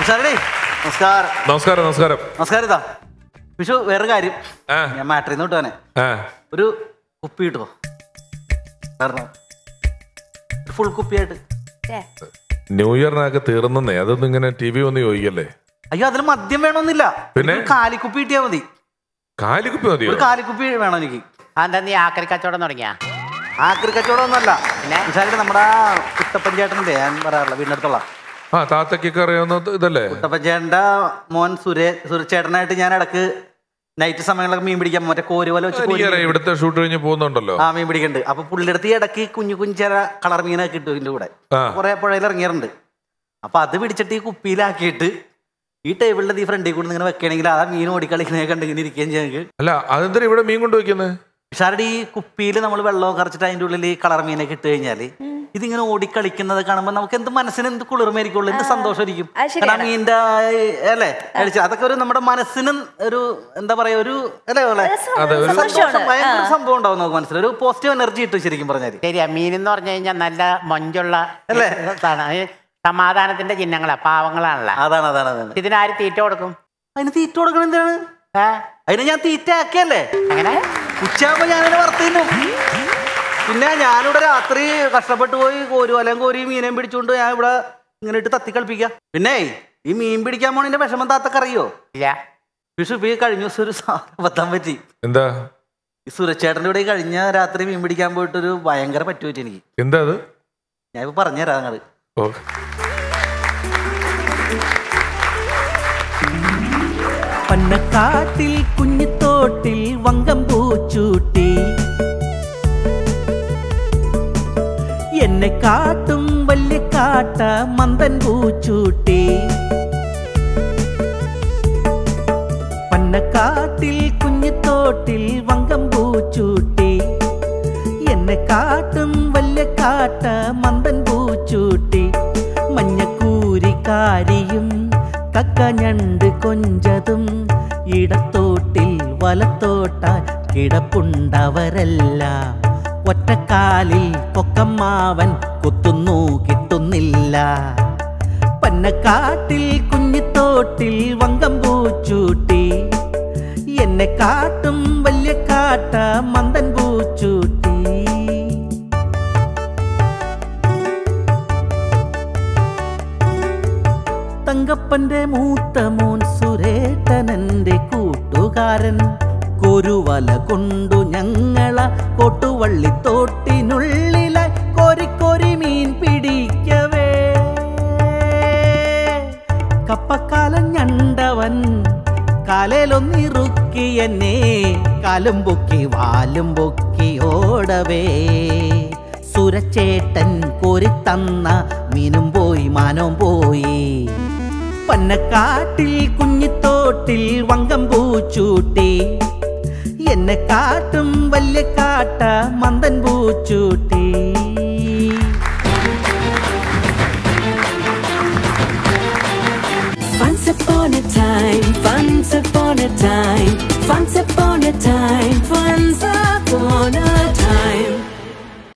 നമസ്കാരം. നമസ്കാരം. നമസ്കാരം. നമസ്കാരം. ഇതാ വിഷു വേറെ കാര്യം, ഞാൻ മാട്രിന്ന് വിട്ടുവാനെ ഒരു കുപ്പി കിട്ടുമോ? കാരണം ഫുൾ കുപ്പിയായിട്ട്. ന്യൂ ഇയറിനൊക്കെ തീർന്നേ, അതൊന്നും ഇങ്ങനെ ടി വി വന്ന് ചോദിക്കല്ലേ. അയ്യോ, അതിൽ മദ്യം വേണമെന്നില്ല, പിന്നെ കാലിക്കുപ്പി കിട്ടിയാ മതി. കാലിക്കുപ്പി മതിയോ? കാലിക്കുപ്പി വേണം എനിക്ക്. അതെന്താ നീ ആക്രി കച്ചവടം തുടങ്ങിയ? ആക്രി കച്ചവടം ഒന്നല്ല, നമ്മുടെ കുട്ടപ്പഞ്ചേട്ടൻ്റെ ഞാൻ പറയാറില്ല, വീടിനടുത്തുള്ള താത്തക്കൊക്കെ അറിയാവുന്ന ഇതല്ലേ കുട്ടപ്പഞ്ചേട്ടൻ്റെ മോൻ സുരേഷേട്ടനായിട്ട് ഞാൻ ഇടക്ക് നൈറ്റ് സമയങ്ങളൊക്കെ മീൻ പിടിക്കാൻ മറ്റേ കോരുവല വെച്ച് ഇവിടുത്തെ ഷൂട്ട് കഴിഞ്ഞ് പോകുന്നുണ്ടല്ലോ. മീൻ പിടിക്കുന്നുണ്ട്. അപ്പൊ പുള്ളിയെടുത്ത് ഇടയ്ക്ക് കുഞ്ഞു ചില കളർ മീനൊക്കെ കിട്ടും ഇതിന്റെ കൂടെ. കുറെ പുഴയിൽ ഇറങ്ങിയിട്ടുണ്ട്. അപ്പൊ അത് പിടിച്ചിട്ട് ഈ കുപ്പിയിലാക്കിയിട്ട് ഈ ടേബിളിന്റെ ഈ ഫ്രണ്ടിൽ കൂടെ ഇങ്ങനെ വെക്കണമെങ്കിൽ ആ മീൻ ഓടിക്കളിങ്ങനെ കണ്ടിങ്ങനെ ഇരിക്കുകയും ചെയ്യാൻ. അല്ല, അതെന്താ ഇവിടെ മീൻ കൊണ്ടുവയ്ക്കുന്നത്? പക്ഷേ ഈ കുപ്പിയിൽ നമ്മൾ വെള്ളം കറച്ചിട്ട് അതിന്റെ ഉള്ളിൽ ഈ കളർ മീനൊക്കെ ഇട്ട് കഴിഞ്ഞാല് ഇതിങ്ങനെ ഓടിക്കളിക്കുന്നത് കാണുമ്പോൾ നമുക്ക് എന്ത് മനസ്സിന് എന്ത് കുളിർമയായിരിക്കുള്ളൂ, എന്ത് സന്തോഷമായിരിക്കും. കാരണം മീൻ്റെ അല്ലേ അതൊക്കെ ഒരു നമ്മുടെ മനസ്സിനും ഒരു എന്താ പറയാ ഒരു സന്തോഷം, ഭയങ്കര സംഭവം ഉണ്ടാവും നമുക്ക് മനസ്സിൽ. ഒരു പോസിറ്റീവ് എനർജി ഇട്ടു ശരിക്കും പറഞ്ഞാൽ. ശരിയാ, മീൻ എന്ന് പറഞ്ഞു കഴിഞ്ഞാൽ നല്ല മൊഞ്ചുള്ള അല്ലേ, സമാധാനത്തിന്റെ ചിഹ്നങ്ങളാ, പാവങ്ങളാണല്ലോ. അതാണ് അതാണ് അതാണ്. ഇതിനാര് തീറ്റ കൊടുക്കും? അതിന് തീറ്റ കൊടുക്കണം. എന്താണ് അതിന് ഞാൻ തീറ്റ ആക്കിയല്ലേ? അങ്ങനെ ഉച്ചയാകുമ്പോ ഞാനതിനെ വറുത്തിന്നു. പിന്നെ ഞാനിവിടെ രാത്രി കഷ്ടപ്പെട്ട് പോയി കോരുവലയും കോരി മീനേം പിടിച്ചുകൊണ്ട് ഞാൻ ഇവിടെ ഇങ്ങനെ ഇട്ട് തത്തി കളിപ്പിക്കാം. പിന്നെ ഈ മീൻ പിടിക്കാൻ പോണതിന്റെ വിഷമം താത്തക്കറിയോ? ഇല്ല. വിഷു ഇപ്പൊ കഴിഞ്ഞ ദിവസം ഒരു അബദ്ധം പറ്റി. എന്താ? ഈ സുരക്ഷേട്ടൻ്റെ ഇവിടെ കഴിഞ്ഞ രാത്രി മീൻ പിടിക്കാൻ പോയിട്ടൊരു ഭയങ്കര പറ്റുപറ്റി എനിക്ക്. എന്താ അത്? ഞാൻ ഇപ്പൊ പറഞ്ഞുതരാം അങ്ങട്. പന്നക്കാട്ടിൽ കുഞ്ഞിത്തോട്ടിൽ വങ്കം പൂച്ചൂട്ടി എന്നെ കാട്ടും വലിയ കാട്ട മന്ദൻ പൂച്ചൂട്ടി. പന്നക്കാട്ടിൽ കുഞ്ഞിത്തോട്ടിൽ വങ്കം പൂച്ചൂട്ടി എന്നെ കാട്ടും വലിയ കാട്ട മന്ദൻ പൂച്ചൂട്ടി. മഞ്ഞക്കൂരിക്കാരിയും കക്കഞ്ഞണ്ട് കൊഞ്ചതും ഇടത്തോട്ടിൽ വലത്തോട്ടാൽ കിടപ്പുണ്ടവരെല്ലാം. ഒറ്റക്കാലിൽ പൊക്കമ്മാവൻ കുത്തുന്നു കിട്ടുന്നില്ല. പന്നക്കാട്ടിൽ കുഞ്ഞിത്തോട്ടിൽ വങ്കം പൂച്ചൂട്ടി എന്നെ കാട്ടും വലിയ കാട്ട മന്ദൻ പൂച്ചൂട്ടി. തങ്കപ്പന്റെ മൂത്ത മോൻ സുരേട്ടനന്റെ കൂട്ടുകാരൻ കോരുവല കൊണ്ടു ഞങ്ങള കൊട്ടുവള്ളിത്തോട്ടിനുള്ളിലായി കോരിക്കോരി മീൻ പിടിക്കവേ. കപ്പക്കാലം ഞണ്ടവൻ കാലേലൊന്നിറുക്കി എന്നെ കാലും പൊക്കി വാലും പൊക്കി ഓടവേ. സുരച്ചേട്ടൻ കോരിത്തന്ന മീനും പോയി മാനവും പോയി. പന്നക്കാട്ടിൽ കുഞ്ഞിത്തോട്ടിൽ വങ്കം പൂച്ചൂട്ടി എന്നെ കാട്ടും വലിയ കാട്ട മന്ദൻ പൂച്ചൂട്ടി. Once upon a time, once upon